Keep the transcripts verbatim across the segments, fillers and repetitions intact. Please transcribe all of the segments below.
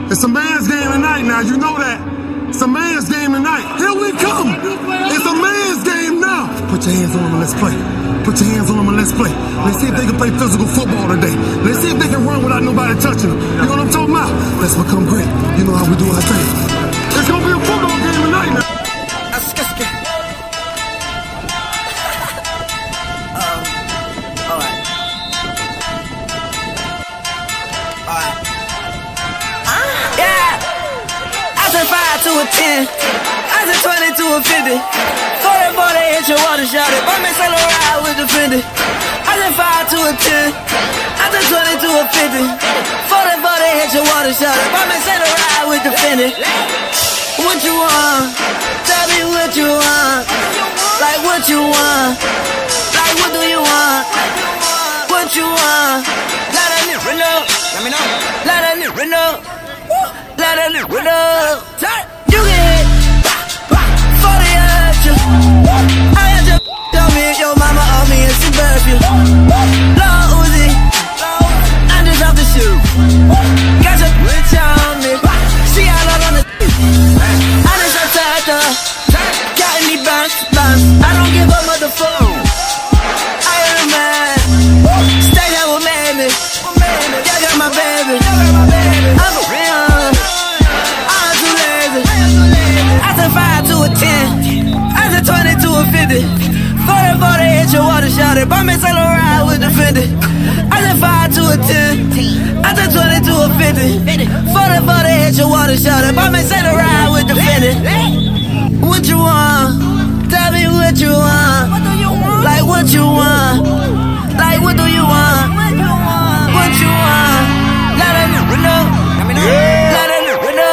It's a man's game tonight now, you know that. It's a man's game tonight. Here we come. It's a man's game now. Put your hands on them and let's play. Put your hands on them and let's play. Let's see if they can play physical football today. Let's see if they can run without nobody touching them. You know what I'm talking about? Let's become great. You know how we do our thing. It's gonna be a football game tonight now. To a ten, I said twenty to a fifty. forty, forty, hit your water shot it. Bumpin' solo ride with the Fendi. I said five to a ten, I said twenty to a fifty. forty, forty, hit your water shot it. Bumpin' solo ride with the Fendi. What you want? Tell me what you want. Like what you want? Like what do you want? What you want? Let a nigga know. Let me know. Let a nigga know. Let a nigga know. You get hit forty at you. I had your tell me your mama owe me and she birthed you. Lord Uzi, I'm just off the shoe. Got your bitch on me. She all up on the I just attacked her. Got me bounce, bounce. I don't give a motherfucker. I am a man. Stay down with me. Y'all got my baby. I'm a real. five to a ten, I said twenty to a fifty. forty, forty, hit your water shot it. Bumpin' solo ride with the Fendi. I said five to a ten, I said twenty to a fifty. forty, forty, hit your water shot it. Bumpin' solo ride with the Fendi. What you want? Tell me what you want. Like what you want? Like what do you want? What you want? Let a nigga know. Let a nigga know.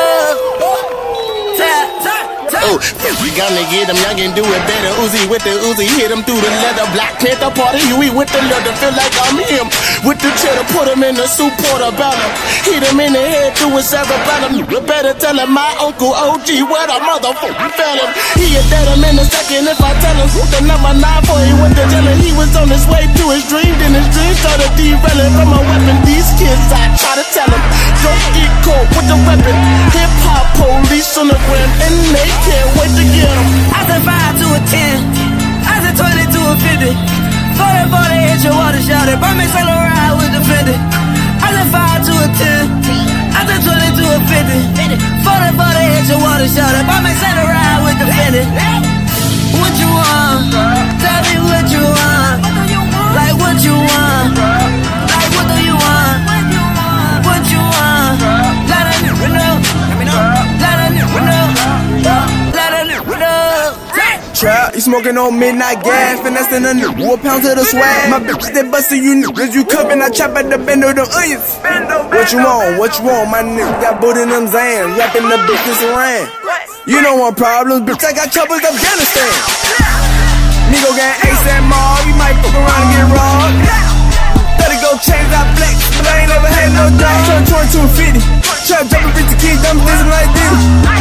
Oh, we gonna get him, young and do it better. Uzi with the Uzi, hit him through the leather. Black Panther party, Huey with the leather. Feel like I'm him. With the cheddar, put him in the soup portobello. Hit him in the head through his cerebellum. You better tell him my uncle O G where the motherfucker fell him. He'll dead him in a second if I tell him. The number nine for he went to jail. He was on his way to his dream. Then his dream started derailing from a weapon. These kids, I try to tell him, don't get caught with the weapon. Hip hop police on the gram and they can't wait to get him. I said five to a ten, I said twenty to a fifty. forty, forty, hit your water shot it. Bumpin' solo ride with the Fendi. I said five to a ten, I said twenty to a fifty. forty, forty, hit your water shot it. Bumpin' solo ride with the Fendi. What you want? Tell me what you want. Like what you want? Like what do you want? What you want? Let a nigga know. Let a nigga know. Let a nigga know. Trap, you smoking on midnight gas, finessing a nigga, a pound to the swag. My bitch, they bustin' you niggas, you cuppin', I chop at the bend of them onions. What you want, what you want, my nigga, got boot in them Zans, rapping the bitches around. You don't want problems, bitch, I got troubles Afghanistan. Migo gang ASAP Mall, you might fuck around and get robbed. Better go change that flex, but I ain't never had no dog. Turn twenty-two and fifty, trap jumping bitch the kids, dumb listen like this.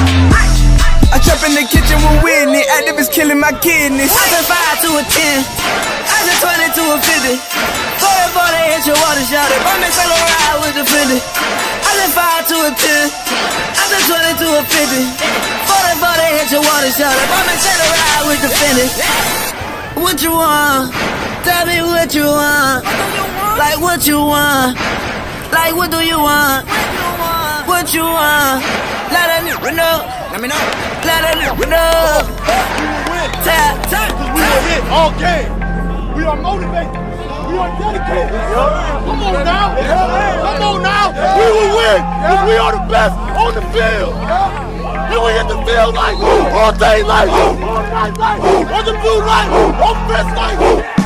I trap in the kitchen with Whitney, activists killing my kidneys. I said five to a ten, I said twenty to a fifty. forty, forty, hit your water shot it. Bumpin' solo ride with the Fendi. I said five to a ten, I said twenty to a fifty. forty, forty, hit your water shot it. Bumpin' solo ride with the Fendi. What you want? Tell me what you want. Like what you want? Like what do you want? What you want? Let a nigga know. Let me know. Let a nigga know. Tap, tap, we are hit all game. We are motivated. We are dedicated. Come on now. Come on now. We will win because we are the best on the field. And we hit the field like all day like all night like on the blue light, on fist like.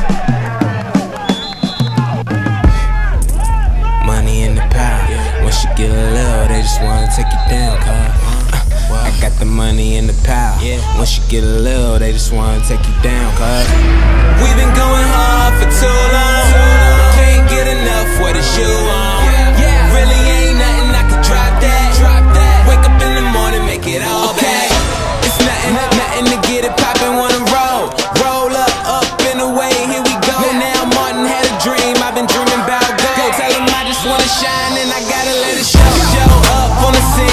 Money in the pile. Once you get a little, they just wanna take you down, cuz. I got the money in the pile. Once you get a little, they just wanna take you down, cuz. We've been going hard for too long. Can't get enough with a shoe on. Really ain't nothing I can drop that. Wake up in the morning, make it all back. It's nothing, nothing to get it poppin', wanna roll. Roll up, up and away, here we go. Now Martin had a dream, I've been dreaming about gold. Go tell him I just wanna shine and I gotta let it show. Show up on the scene.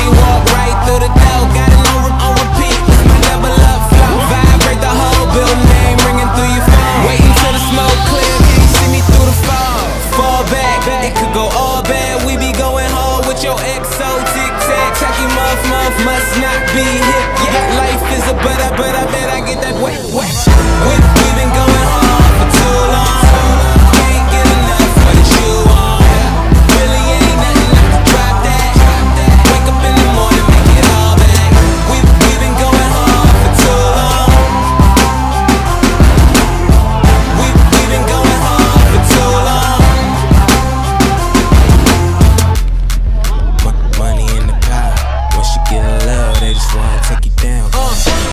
must not be hip. Yeah, life is a but I, but I bet I get that wet, wet. We've, we've been going hard for too long.